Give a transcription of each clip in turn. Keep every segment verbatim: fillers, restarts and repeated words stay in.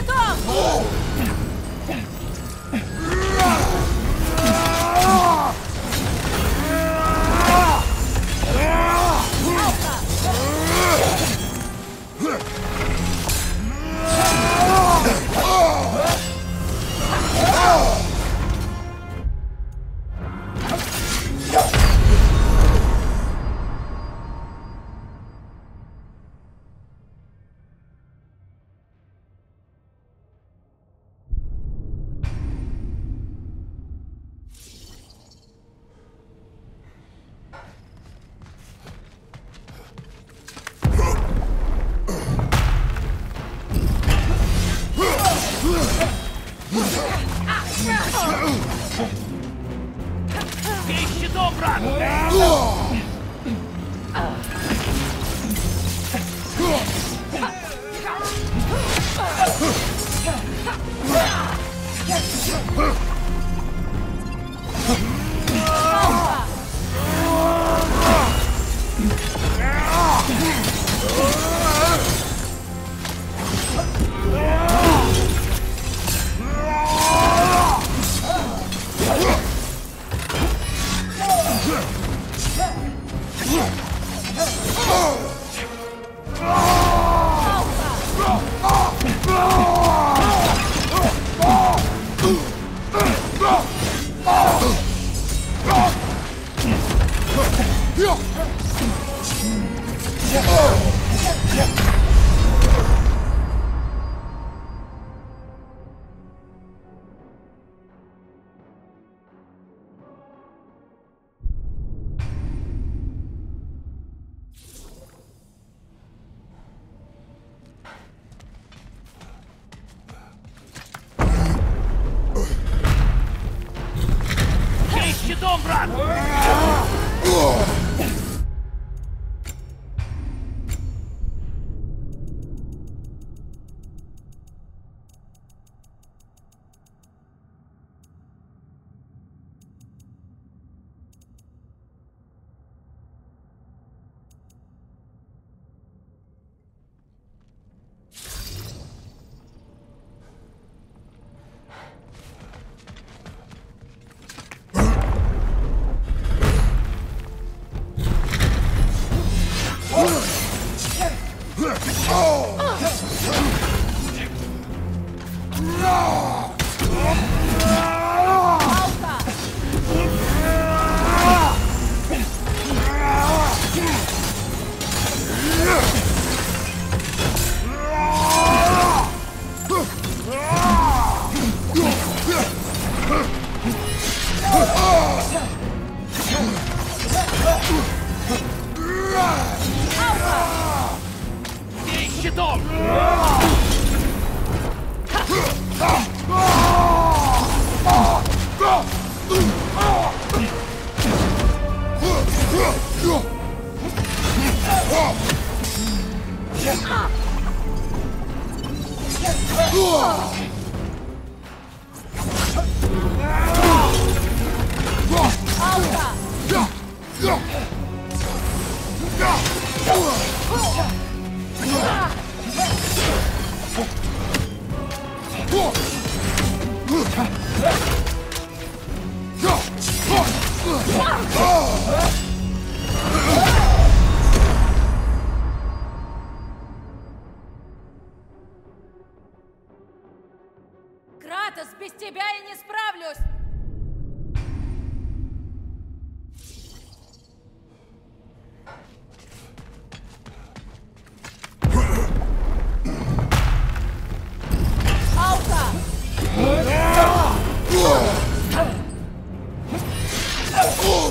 щитом! Бей щитом, брат! Бей щитом, брат! Бей щитом! Кратос, без тебя я не справлюсь! Алка!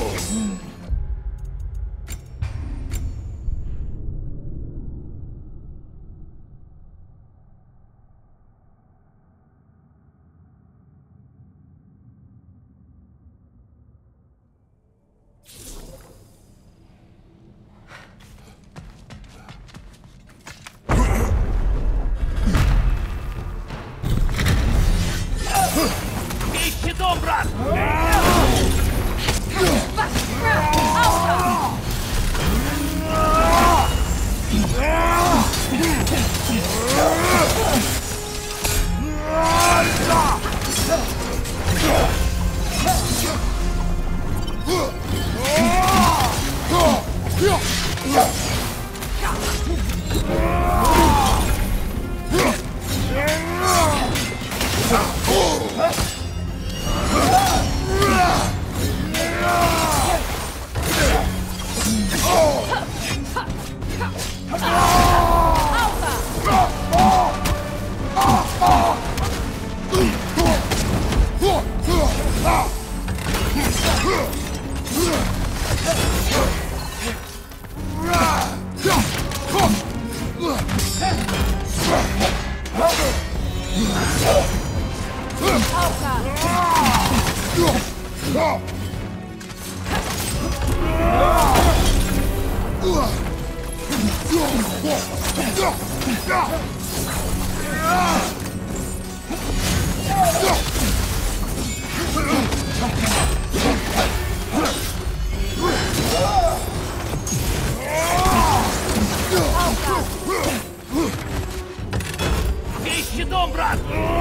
Бей щитом, брат!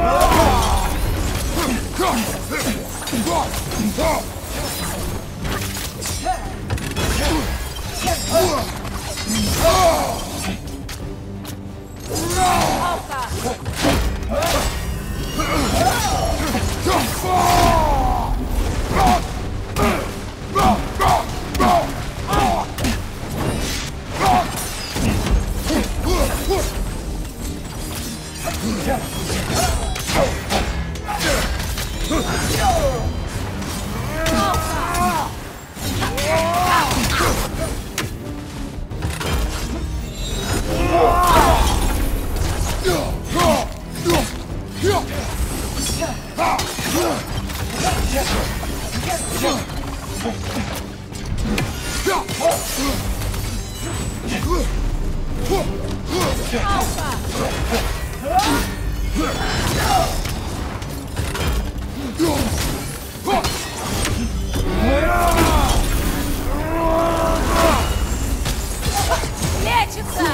Лечится!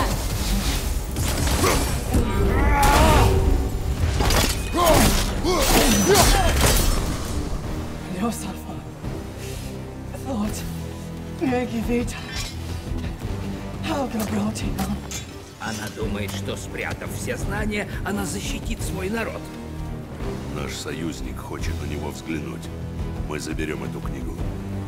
Leosafa. Thought. Megivita. How can I brought him? Она думает, что, спрятав все знания, она защитит свой народ. Наш союзник хочет на него взглянуть. Мы заберем эту книгу.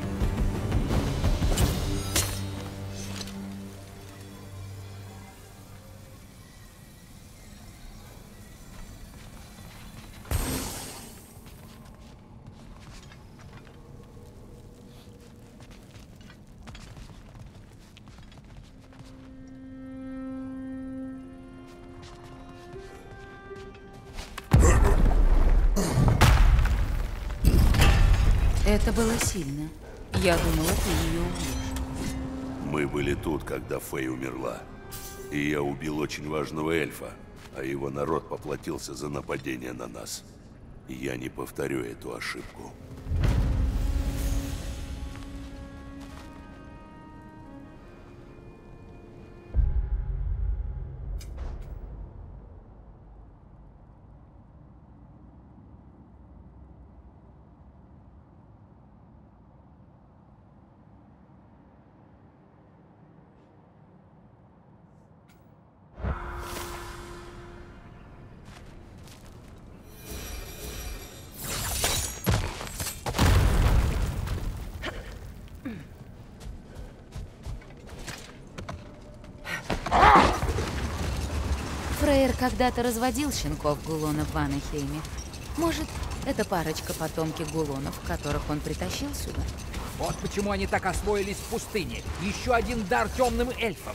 Это было сильно. Я думала, ты ее убьешь. Мы были тут, когда Фэй умерла. И я убил очень важного эльфа, а его народ поплатился за нападение на нас. Я не повторю эту ошибку. Фрейр когда-то разводил щенков гулонов в Анахейме. Может, это парочка потомки гулонов, которых он притащил сюда? Вот почему они так освоились в пустыне. Еще один дар темным эльфам.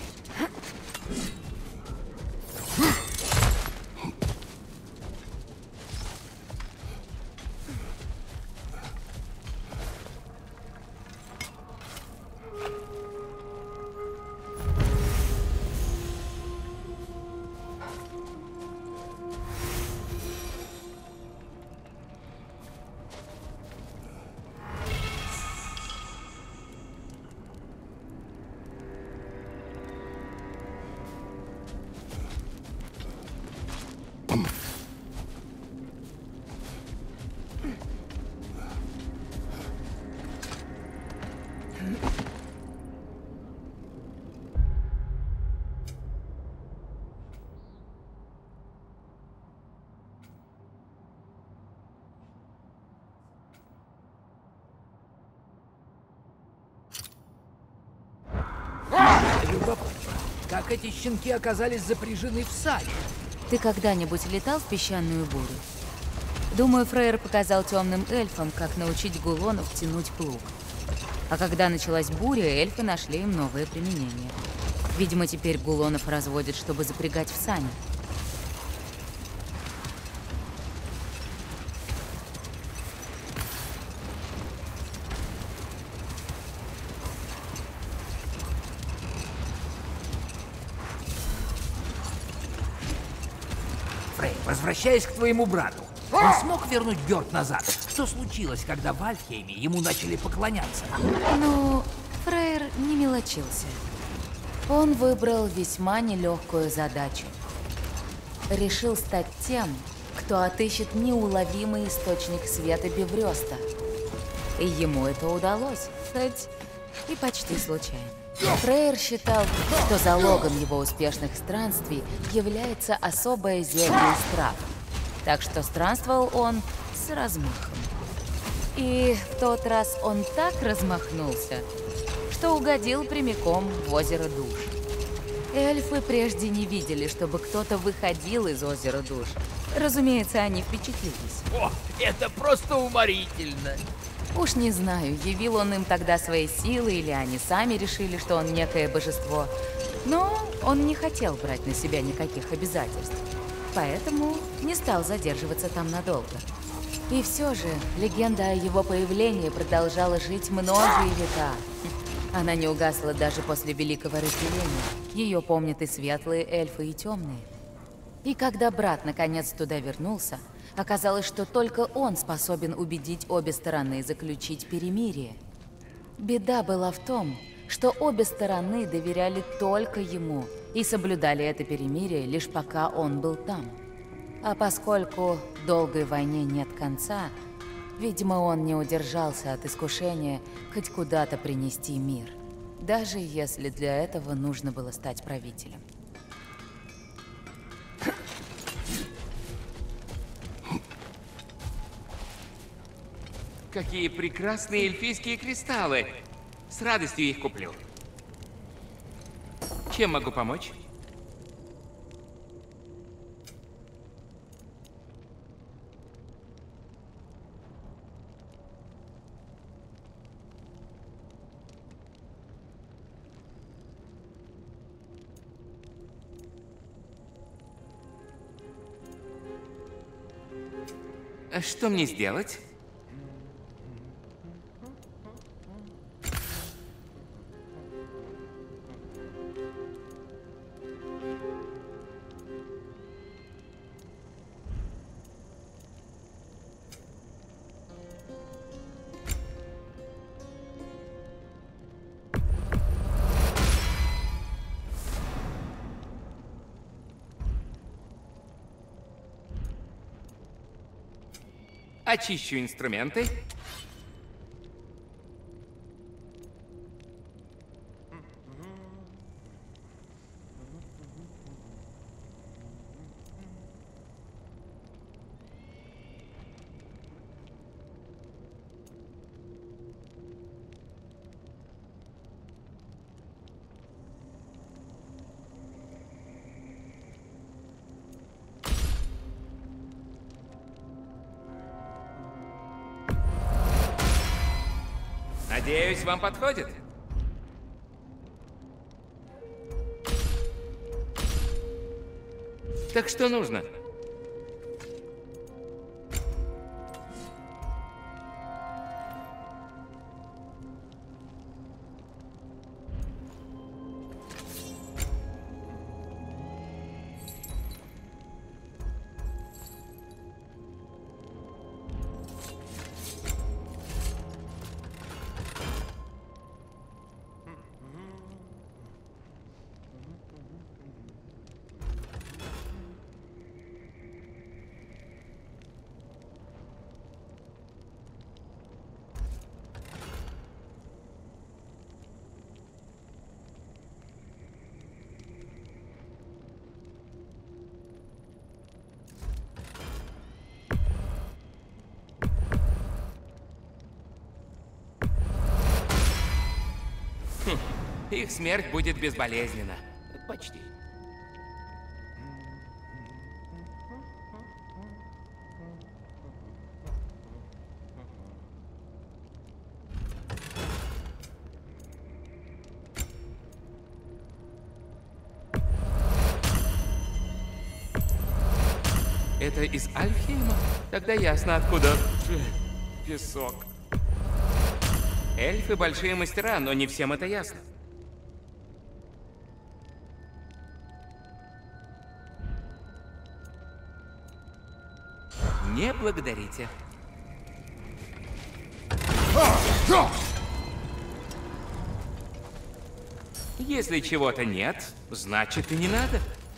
Любопытно, как эти щенки оказались запряжены в саре? Ты когда-нибудь летал в песчаную бурю? Думаю, Фрейр показал темным эльфам, как научить гулонов тянуть плуг. А когда началась буря, эльфы нашли им новое применение. Видимо, теперь гулонов разводят, чтобы запрягать в сани. Фрей, возвращаясь к твоему брату, он смог вернуть Бёрд назад? Что случилось, когда в Альфхейме ему начали поклоняться? Ну, Фрейр не мелочился. Он выбрал весьма нелегкую задачу. Решил стать тем, кто отыщет неуловимый источник света Беврёста. И ему это удалось, хоть и почти случайно. Фрейр считал, что залогом его успешных странствий является особое зелье из трав. Так что странствовал он с размахом. И в тот раз он так размахнулся, что угодил прямиком в озеро душ. Эльфы прежде не видели, чтобы кто-то выходил из озера душ. Разумеется, они впечатлились. О, это просто уморительно. Уж не знаю, явил он им тогда свои силы, или они сами решили, что он некое божество. Но он не хотел брать на себя никаких обязательств. Поэтому не стал задерживаться там надолго. И все же, легенда о его появлении продолжала жить многие века. Она не угасла даже после Великого Разделения. Ее помнят и светлые эльфы, и темные. И когда брат наконец туда вернулся, оказалось, что только он способен убедить обе стороны заключить перемирие. Беда была в том, что обе стороны доверяли только ему и соблюдали это перемирие лишь пока он был там. А поскольку долгой войне нет конца, видимо, он не удержался от искушения хоть куда-то принести мир, даже если для этого нужно было стать правителем. Какие прекрасные эльфийские кристаллы! С радостью их куплю. Чем могу помочь? Что мне сделать? Очищу инструменты. Надеюсь, вам подходит? Так что нужно? Их смерть будет безболезненна. Почти. Это из Альфхейма? Тогда ясно, откуда песок. Эльфы большие мастера, но не всем это ясно. Не благодарите. Если чего-то нет, значит и не надо.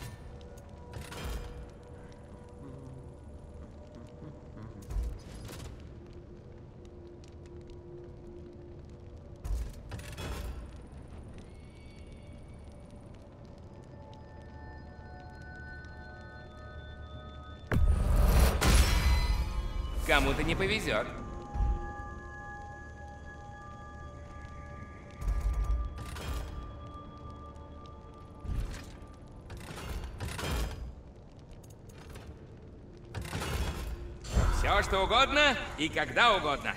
Кому-то не повезет. Все, что угодно и когда угодно.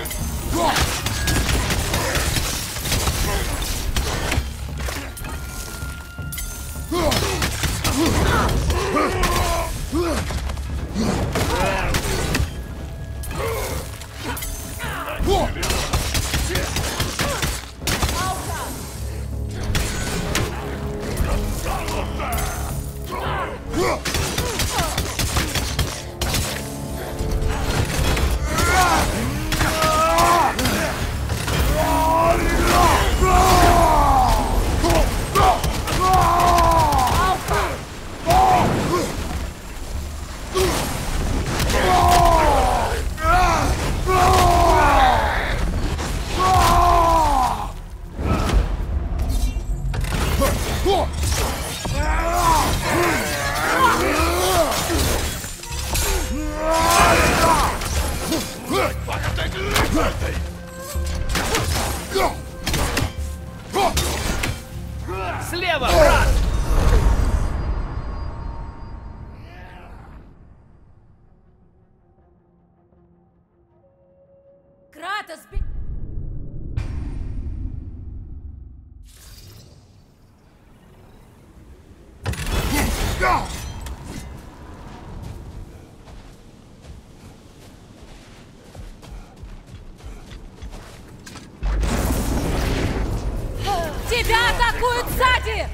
Слева, брат! Кратос, бе... Тебя атакуют сзади!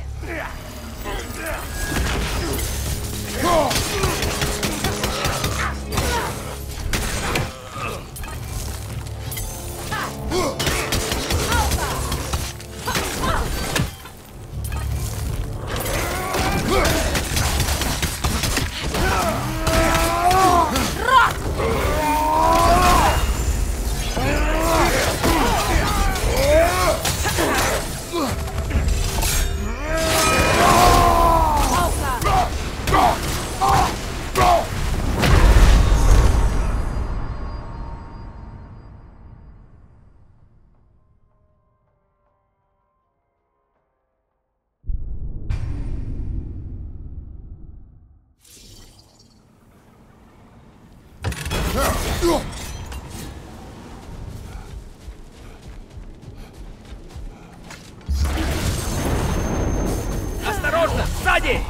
Осторожно! Сзади!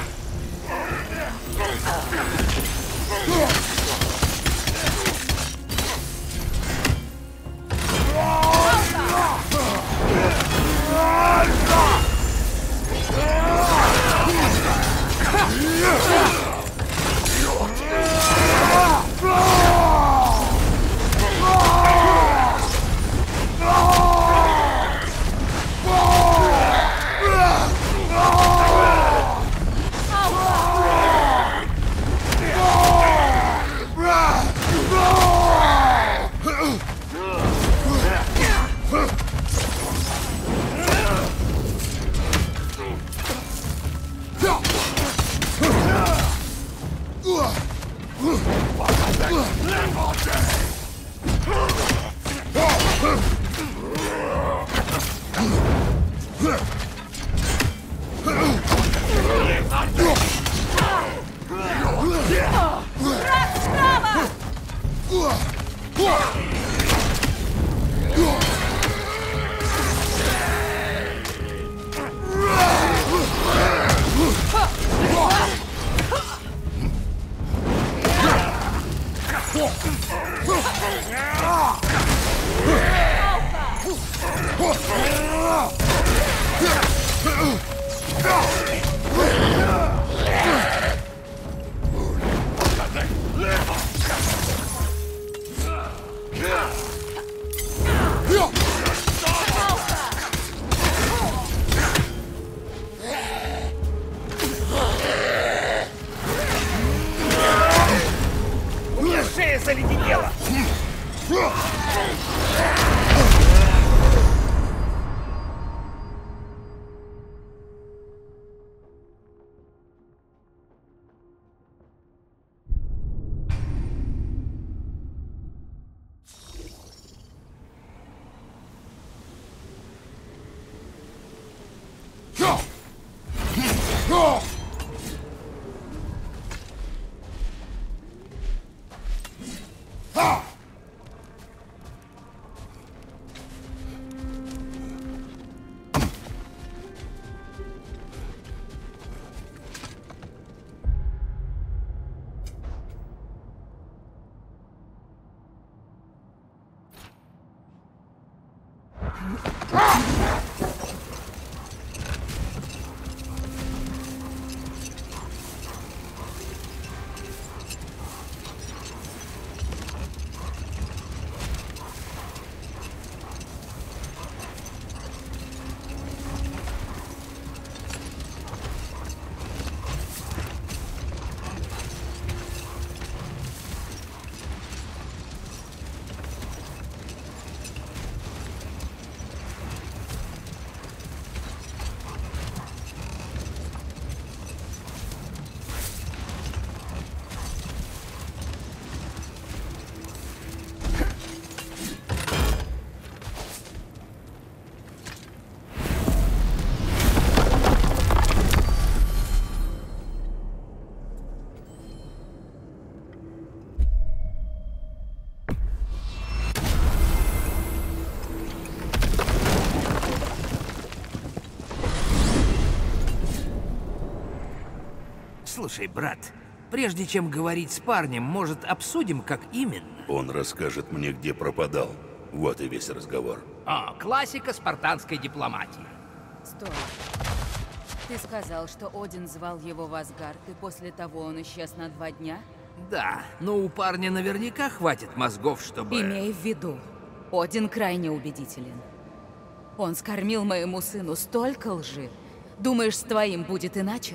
У меня шея заледенела! Слушай, брат, прежде чем говорить с парнем, может, обсудим, как именно? Он расскажет мне, где пропадал. Вот и весь разговор. О, классика спартанской дипломатии. Стой. Ты сказал, что Один звал его в Асгард, и после того он исчез на два дня? Да, но у парня наверняка хватит мозгов, чтобы... Имей в виду, Один крайне убедителен. Он скормил моему сыну столько лжи. Думаешь, с твоим будет иначе?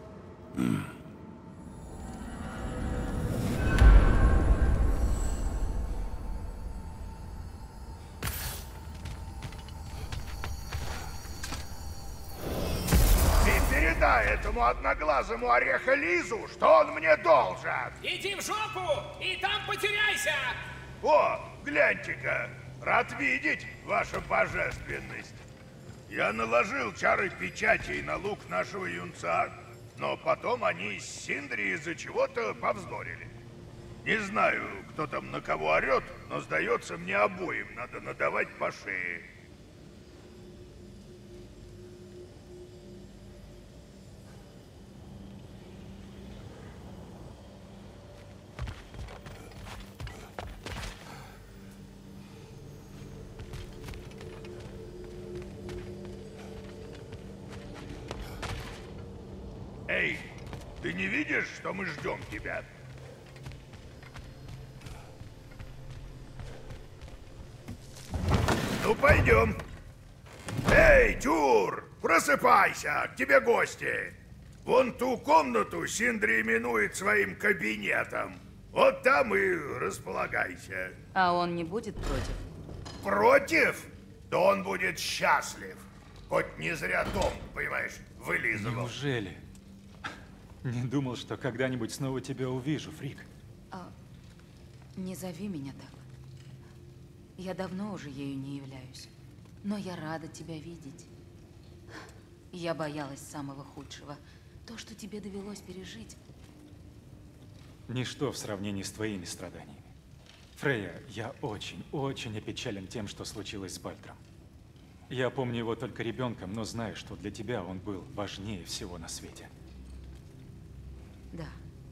Передай этому одноглазому орехолизу, что он мне должен. Иди в жопу и там потеряйся! О, гляньте-ка, рад видеть, ваша божественность. Я наложил чары печатей на лук нашего юнца, но потом они с Синдри из-за чего-то повздорили. Не знаю, кто там на кого орет, но, сдается, мне обоим надо надавать по шее. Эй, ты не видишь, что мы ждем тебя? Ну, пойдем. Эй, Тюр, просыпайся, к тебе гости. Вон ту комнату Синдри именует своим кабинетом. Вот там и располагайся. А он не будет против? Против? Да он будет счастлив. Хоть не зря дом, понимаешь, вылизывал. Неужели? Не думал, что когда-нибудь снова тебя увижу, Фрик. А, не зови меня так. Я давно уже ею не являюсь. Но я рада тебя видеть. Я боялась самого худшего. То, что тебе довелось пережить. Ничто в сравнении с твоими страданиями. Фрейя, я очень, очень опечален тем, что случилось с Бальдром. Я помню его только ребенком, но знаю, что для тебя он был важнее всего на свете. Да.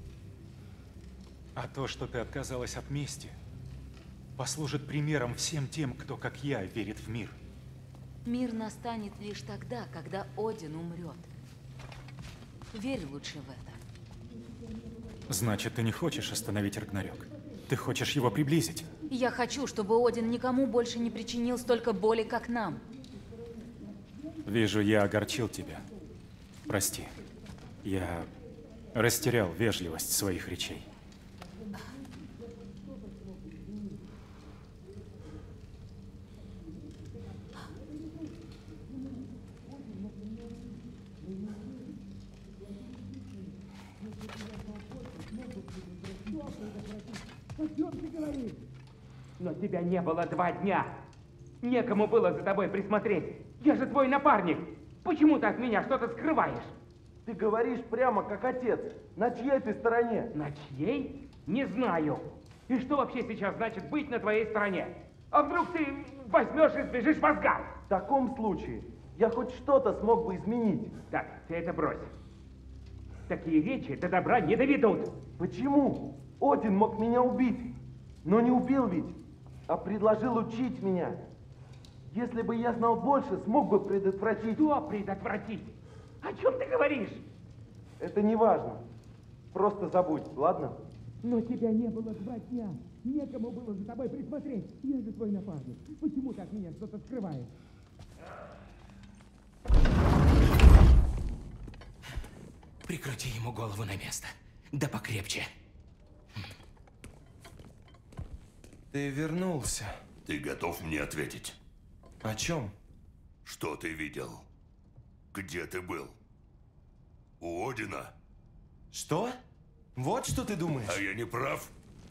А то, что ты отказалась от мести, послужит примером всем тем, кто, как я, верит в мир. Мир настанет лишь тогда, когда Один умрет. Верь лучше в это. Значит, ты не хочешь остановить Рагнарёк? Ты хочешь его приблизить? Я хочу, чтобы Один никому больше не причинил столько боли, как нам. Вижу, я огорчил тебя. Прости. Я растерял вежливость своих речей. Но тебя не было два дня. Некому было за тобой присмотреть. Я же твой напарник. Почему ты от меня что-то скрываешь? Ты говоришь прямо как отец. На чьей ты стороне? На чьей? Не знаю. И что вообще сейчас значит быть на твоей стороне? А вдруг ты возьмешь и сбежишь в Асгард? В таком случае я хоть что-то смог бы изменить. Так, ты это брось. Такие речи до добра не доведут. Почему? Один мог меня убить. Но не убил ведь, а предложил учить меня. Если бы я знал больше, смог бы предотвратить... Что предотвратить? О чем ты говоришь? Это не важно. Просто забудь, ладно? Но тебя не было два дня. Некому было за тобой присмотреть. Я же твой напарник. Почему ты от меня что-то скрываешь? Прикрути ему голову на место. Да покрепче. Ты вернулся. Ты готов мне ответить? О чем? Что ты видел? Где ты был? У Одина? Что? Вот что ты думаешь? А я не прав?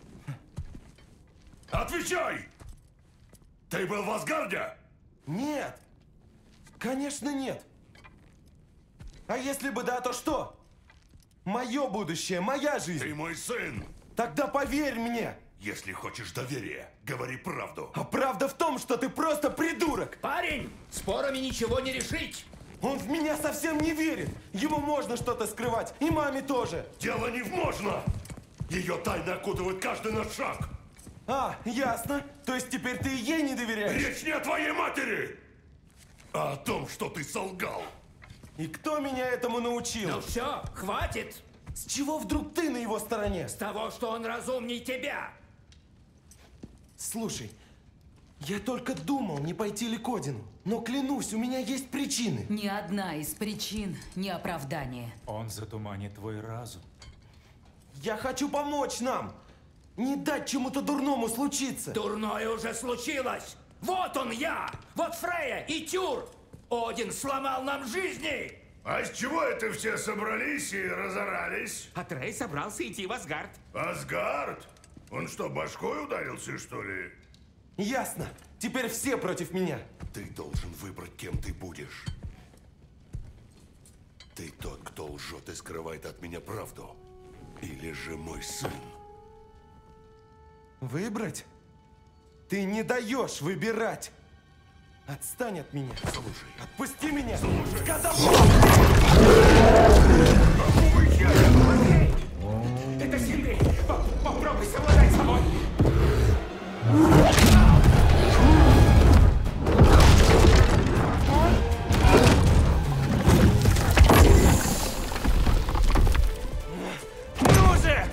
Отвечай! Ты был в Асгарде? Нет! Конечно нет! А если бы да, то что? Мое будущее, моя жизнь! Ты мой сын! Тогда поверь мне! Если хочешь доверия, говори правду. А правда в том, что ты просто придурок! Парень, спорами ничего не решить! Он в меня совсем не верит! Ему можно что-то скрывать, и маме тоже! Дело не в можно! Ее тайны окутывают каждый наш шаг! А, ясно. То есть теперь ты и ей не доверяешь? Речь не о твоей матери, а о том, что ты солгал. И кто меня этому научил? Ну все, хватит! С чего вдруг ты на его стороне? С того, что он разумней тебя! Слушай, я только думал, не пойти ли к Одину. Но клянусь, у меня есть причины. Ни одна из причин не оправдание. Он затуманит твой разум. Я хочу помочь нам! Не дать чему-то дурному случиться! Дурное уже случилось! Вот он я! Вот Фрея и Тюр! Один сломал нам жизни! А с чего это все собрались и разорались? Атрей собрался идти в Асгард. Асгард? Он что, башкой ударился, что ли? Ясно. Теперь все против меня. Ты должен выбрать, кем ты будешь. Ты тот, кто лжет и скрывает от меня правду. Или же мой сын. Выбрать? Ты не даешь выбирать. Отстань от меня. Слушай. Отпусти меня. Слушай. Сказал... Это Синдри! Попробуй совладать с собой! Ну же!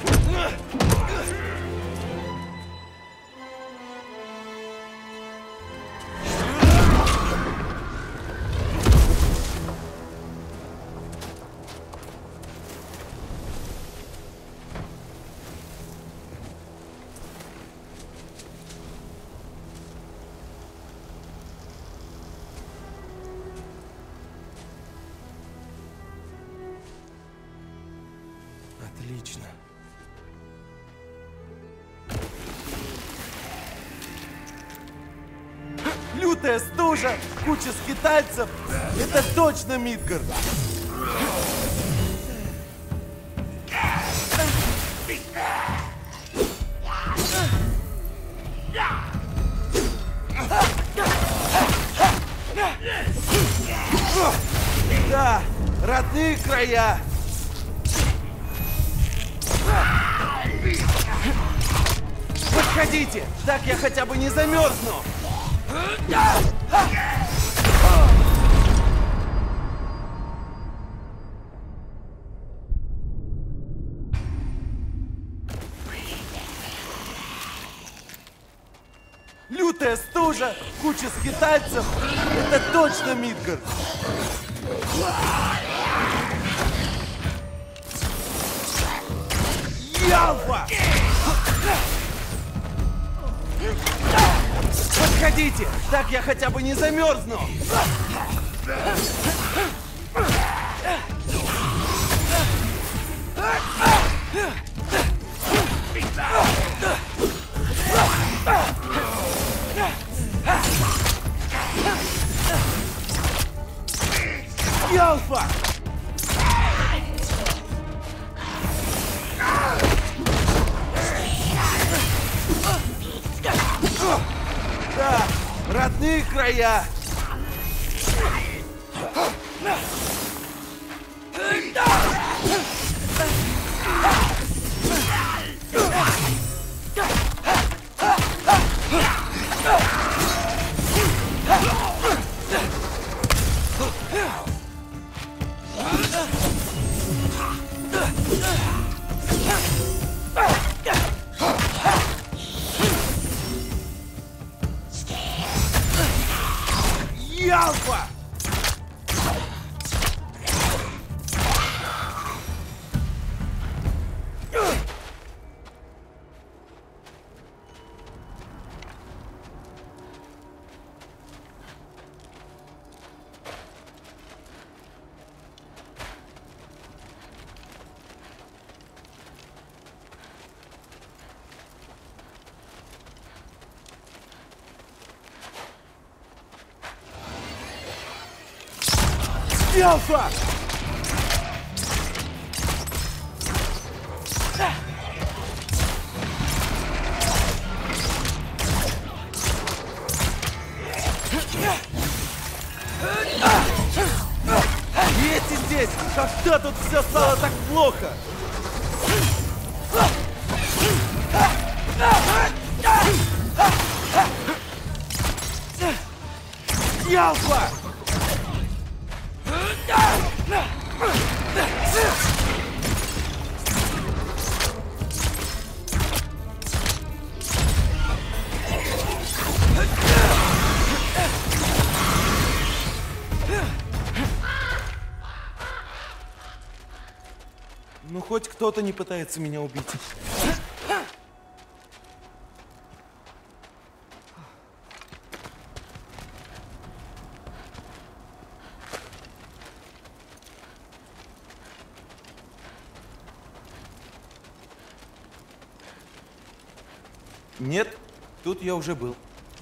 Отлично. Лютая стужа, куча скитальцев. Это точно Мидгард. Да, родные края. Подходите, так я хотя бы не замерзну. Лютая стужа, куча скитальцев. Это точно Мидгард. Ялфа! Подходите, так я хотя бы не замерзну. Ялфа! Да, родные края. Альфа! Альфа! Дети здесь! Когда тут все стало так плохо? Альфа! Ну, хоть кто-то не пытается меня убить. Нет, тут я уже был.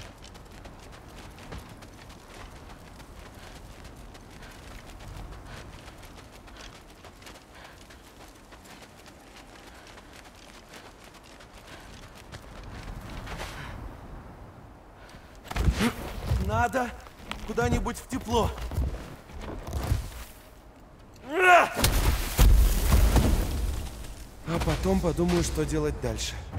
Надо куда-нибудь в тепло. А потом подумаю, что делать дальше.